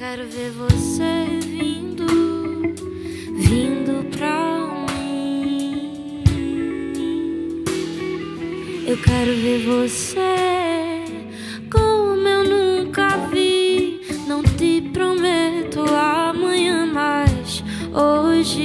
quero ver você vindo pra mim. Eu quero ver você como eu nunca vi. Não te prometo amanhã, mas hoje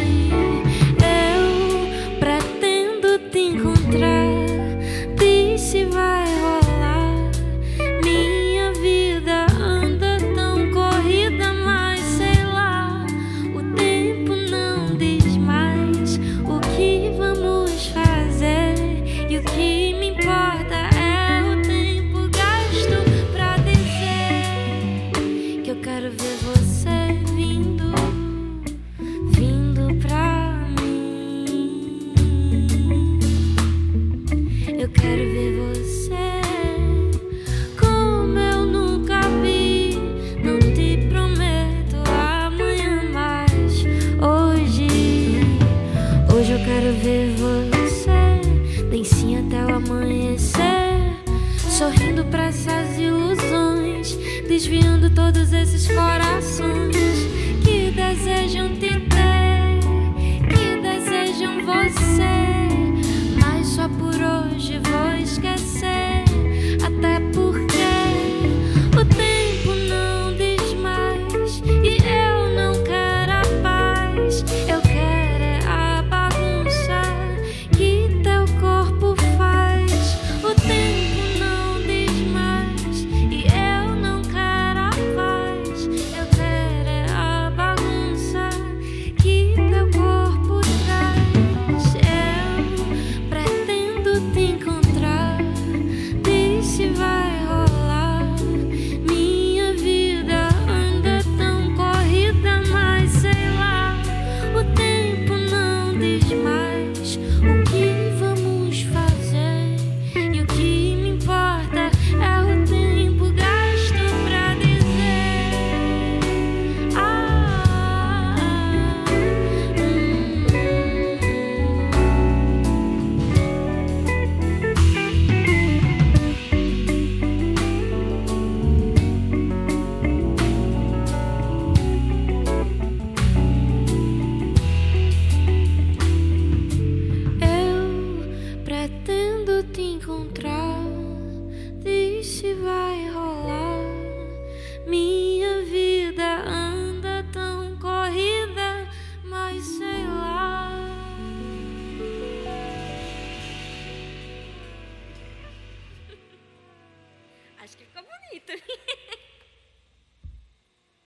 eu pretendo te encontrar. Diz se vai rolar. Minha vida anda tão corrida, mas sei lá, o tempo não diz mais o que vamos fazer. E o que me importa é o tempo gasto pra dizer que eu quero ver você vindo pra mim. Eu quero ver você como eu nunca vi. Não te prometo amanhã, mas hoje eu quero ver você bem sim até o amanhecer, sorrindo pra essas ilusões, desviando todos esses corações que desejam te